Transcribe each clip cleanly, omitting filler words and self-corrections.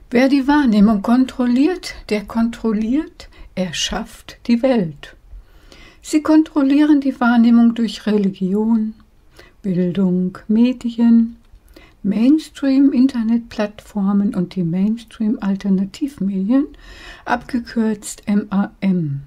Wer die Wahrnehmung kontrolliert, der kontrolliert, er schafft die Welt. Sie kontrollieren die Wahrnehmung durch Religion, Bildung, Medien, Mainstream-Internetplattformen und die Mainstream-Alternativmedien, abgekürzt MAM.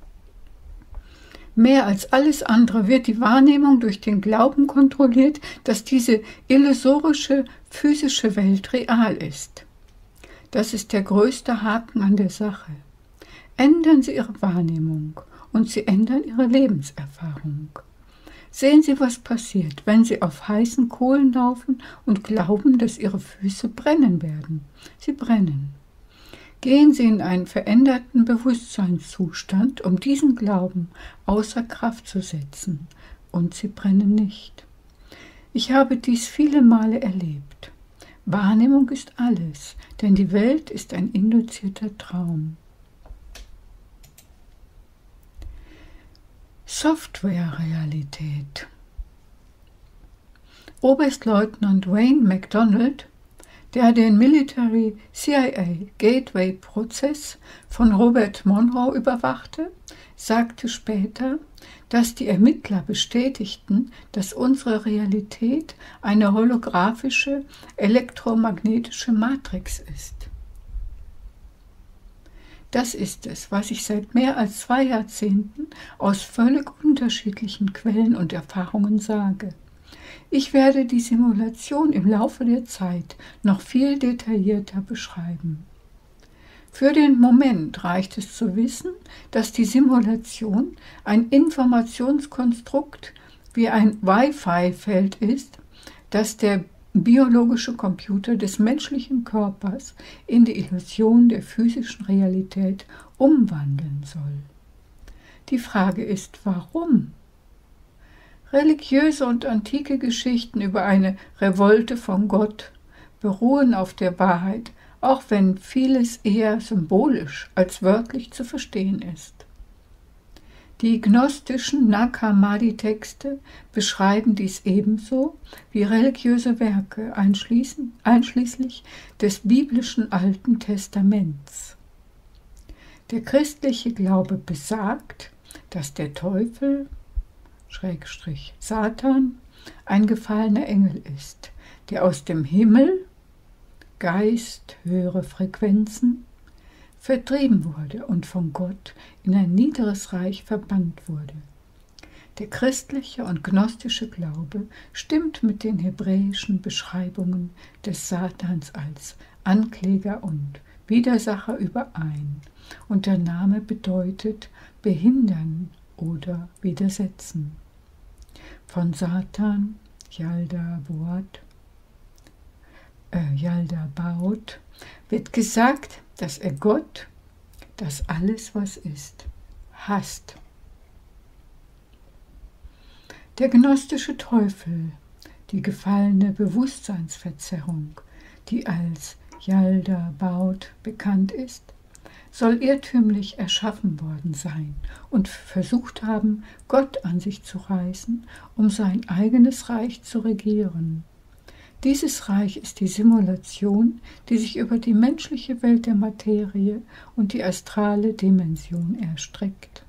Mehr als alles andere wird die Wahrnehmung durch den Glauben kontrolliert, dass diese illusorische physische Welt real ist. Das ist der größte Haken an der Sache. Ändern Sie Ihre Wahrnehmung und Sie ändern Ihre Lebenserfahrung. Sehen Sie, was passiert, wenn Sie auf heißen Kohlen laufen und glauben, dass Ihre Füße brennen werden. Sie brennen. Gehen Sie in einen veränderten Bewusstseinszustand, um diesen Glauben außer Kraft zu setzen, und Sie brennen nicht. Ich habe dies viele Male erlebt. Wahrnehmung ist alles, denn die Welt ist ein induzierter Traum. Software-Realität. Oberstleutnant Wayne McDonald, der den Military CIA Gateway-Prozess von Robert Monroe überwachte, sagte später, dass die Ermittler bestätigten, dass unsere Realität eine holographische, elektromagnetische Matrix ist. Das ist es, was ich seit mehr als 2 Jahrzehnten aus völlig unterschiedlichen Quellen und Erfahrungen sage. Ich werde die Simulation im Laufe der Zeit noch viel detaillierter beschreiben. Für den Moment reicht es zu wissen, dass die Simulation ein Informationskonstrukt wie ein Wi-Fi-Feld ist, das der biologische Computer des menschlichen Körpers in die Illusion der physischen Realität umwandeln soll. Die Frage ist, warum? Religiöse und antike Geschichten über eine Revolte von Gott beruhen auf der Wahrheit, auch wenn vieles eher symbolisch als wörtlich zu verstehen ist. Die gnostischen Nag Hammadi-Texte beschreiben dies ebenso wie religiöse Werke, einschließlich des biblischen Alten Testaments. Der christliche Glaube besagt, dass der Teufel Satan ein gefallener Engel ist, der aus dem Himmel, Geist, höhere Frequenzen, vertrieben wurde und von Gott in ein niederes Reich verbannt wurde. Der christliche und gnostische Glaube stimmt mit den hebräischen Beschreibungen des Satans als Ankläger und Widersacher überein, und der Name bedeutet behindern oder widersetzen. Von Satan, Yaldabaoth, wird gesagt, dass er Gott, das alles, was ist, hasst. Der gnostische Teufel, die gefallene Bewusstseinsverzerrung, die als Yaldabaoth bekannt ist, soll irrtümlich erschaffen worden sein und versucht haben, Gott an sich zu reißen, um sein eigenes Reich zu regieren. Dieses Reich ist die Simulation, die sich über die menschliche Welt der Materie und die astrale Dimension erstreckt.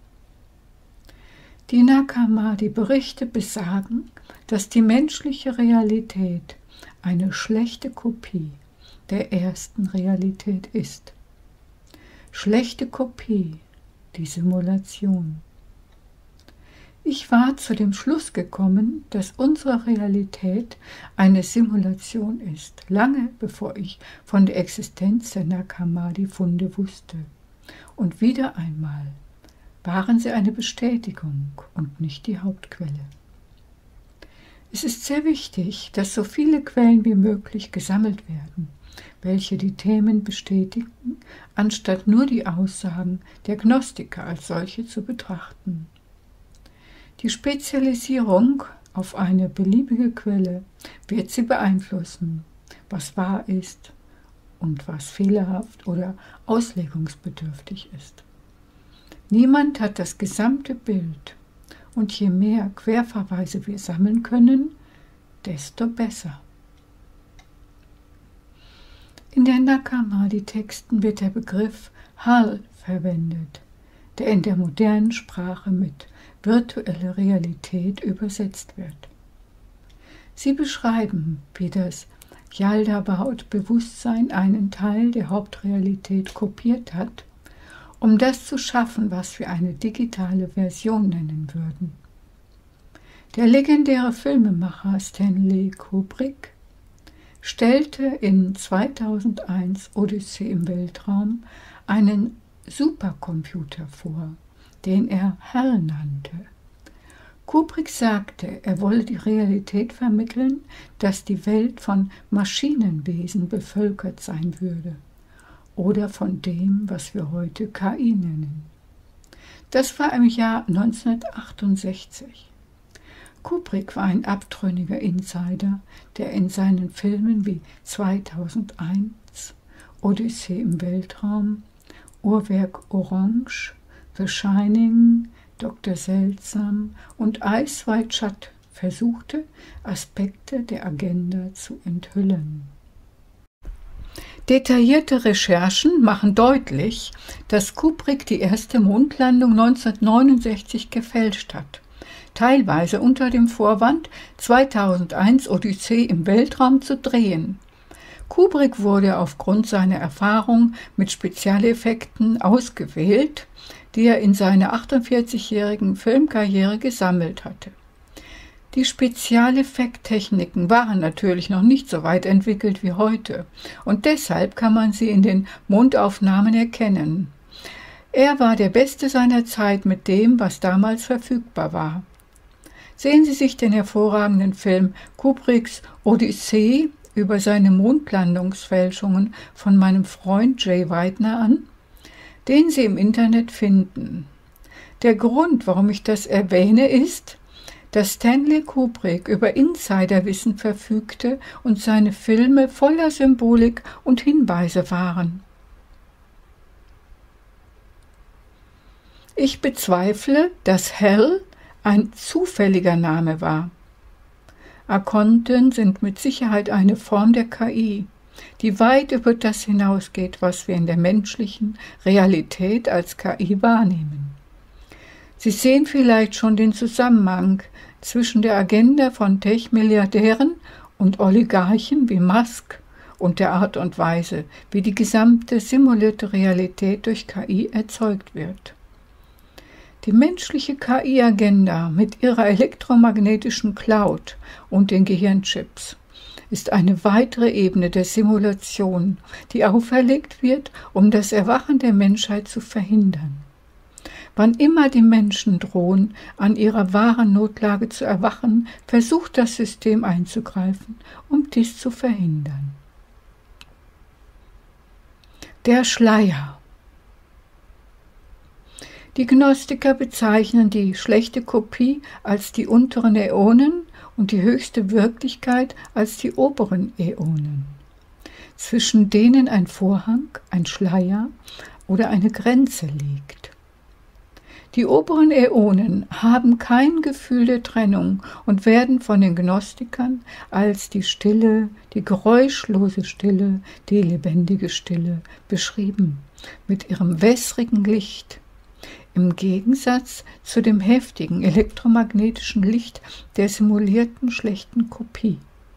Die Nag Hammadi-Berichte besagen, dass die menschliche Realität eine schlechte Kopie der ersten Realität ist. Schlechte Kopie, die Simulation. Ich war zu dem Schluss gekommen, dass unsere Realität eine Simulation ist, lange bevor ich von der Existenz der Nag Hammadi-Funde wusste. Und wieder einmal waren sie eine Bestätigung und nicht die Hauptquelle. Es ist sehr wichtig, dass so viele Quellen wie möglich gesammelt werden, welche die Themen bestätigen, anstatt nur die Aussagen der Gnostiker als solche zu betrachten. Die Spezialisierung auf eine beliebige Quelle wird sie beeinflussen, was wahr ist und was fehlerhaft oder auslegungsbedürftig ist. Niemand hat das gesamte Bild, und je mehr Querverweise wir sammeln können, desto besser. In der Nag Hammadi-Texten wird der Begriff Hal verwendet, der in der modernen Sprache mit virtuelle Realität übersetzt wird. Sie beschreiben, wie das Yaldabaoth-Bewusstsein einen Teil der Hauptrealität kopiert hat, um das zu schaffen, was wir eine digitale Version nennen würden. Der legendäre Filmemacher Stanley Kubrick stellte in 2001 Odyssee im Weltraum einen Supercomputer vor, den er HAL nannte. Kubrick sagte, er wolle die Realität vermitteln, dass die Welt von Maschinenwesen bevölkert sein würde oder von dem, was wir heute KI nennen. Das war im Jahr 1968. Kubrick war ein abtrünniger Insider, der in seinen Filmen wie 2001, Odyssee im Weltraum, Uhrwerk Orange, The Shining, Dr. Seltsam und Ice White Shut versuchte, Aspekte der Agenda zu enthüllen. Detaillierte Recherchen machen deutlich, dass Kubrick die erste Mondlandung 1969 gefälscht hat, teilweise unter dem Vorwand, 2001 Odyssee im Weltraum zu drehen. Kubrick wurde aufgrund seiner Erfahrung mit Spezialeffekten ausgewählt, die er in seiner 48-jährigen Filmkarriere gesammelt hatte. Die Spezialeffekttechniken waren natürlich noch nicht so weit entwickelt wie heute und deshalb kann man sie in den Mondaufnahmen erkennen. Er war der Beste seiner Zeit mit dem, was damals verfügbar war. Sehen Sie sich den hervorragenden Film Kubricks Odyssee über seine Mondlandungsfälschungen von meinem Freund Jay Weidner an, den Sie im Internet finden. Der Grund, warum ich das erwähne, ist, dass Stanley Kubrick über Insiderwissen verfügte und seine Filme voller Symbolik und Hinweise waren. Ich bezweifle, dass Hal ein zufälliger Name war. Akonten sind mit Sicherheit eine Form der KI, die weit über das hinausgeht, was wir in der menschlichen Realität als KI wahrnehmen. Sie sehen vielleicht schon den Zusammenhang zwischen der Agenda von Tech-Milliardären und Oligarchen wie Musk und der Art und Weise, wie die gesamte simulierte Realität durch KI erzeugt wird. Die menschliche KI-Agenda mit ihrer elektromagnetischen Cloud und den Gehirnchips ist eine weitere Ebene der Simulation, die auferlegt wird, um das Erwachen der Menschheit zu verhindern. Wann immer die Menschen drohen, an ihrer wahren Notlage zu erwachen, versucht das System einzugreifen, um dies zu verhindern. Der Schleier. Die Gnostiker bezeichnen die schlechte Kopie als die unteren Äonen und die höchste Wirklichkeit als die oberen Äonen, zwischen denen ein Vorhang, ein Schleier oder eine Grenze liegt. Die oberen Äonen haben kein Gefühl der Trennung und werden von den Gnostikern als die Stille, die geräuschlose Stille, die lebendige Stille beschrieben, mit ihrem wässrigen Licht, im Gegensatz zu dem heftigen elektromagnetischen Licht der simulierten schlechten Kopie.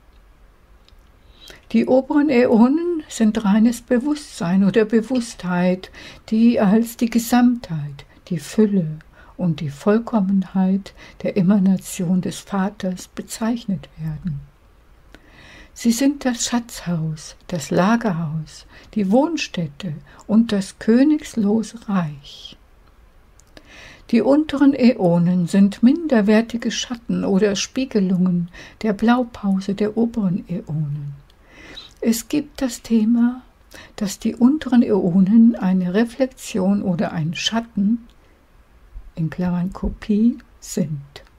Die oberen Äonen sind reines Bewusstsein oder Bewusstheit, die als die Gesamtheit, die Fülle und die Vollkommenheit der Emanation des Vaters bezeichnet werden. Sie sind das Schatzhaus, das Lagerhaus, die Wohnstätte und das königslose Reich. Die unteren Äonen sind minderwertige Schatten oder Spiegelungen der Blaupause der oberen Äonen. Es gibt das Thema, dass die unteren Äonen eine Reflexion oder ein Schatten, in Klammern Kopie, sind.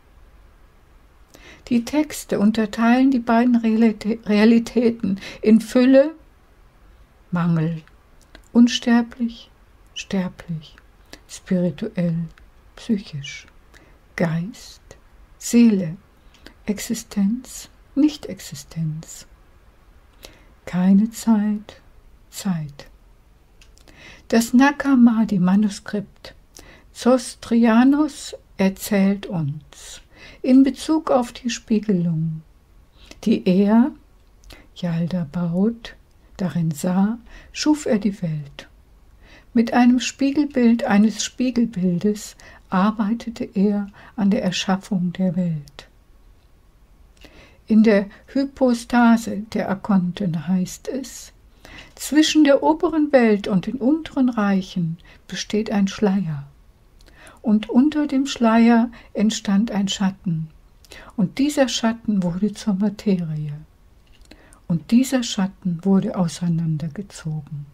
Die Texte unterteilen die beiden Realitäten in Fülle, Mangel, unsterblich, sterblich, spirituell, psychisch, Geist, Seele, Existenz, Nicht-Existenz, keine Zeit, Zeit. Das Nag Hammadi-Manuskript Zostrianos erzählt uns in Bezug auf die Spiegelung, die er, Yaldabaoth, darin sah, schuf er die Welt. Mit einem Spiegelbild eines Spiegelbildes arbeitete er an der Erschaffung der Welt. In der Hypostase der Archonten heißt es: Zwischen der oberen Welt und den unteren Reichen besteht ein Schleier. Und unter dem Schleier entstand ein Schatten. Und dieser Schatten wurde zur Materie. Und dieser Schatten wurde auseinandergezogen.